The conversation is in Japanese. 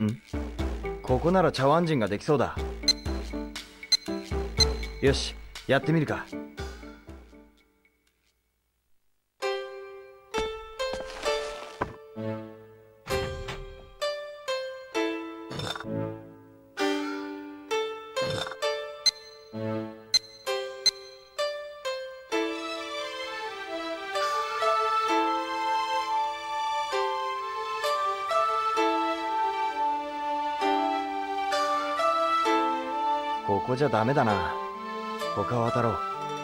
ここなら茶碗陣ができそうだ。よし、やってみるか。ここじゃダメだな。他渡ろう。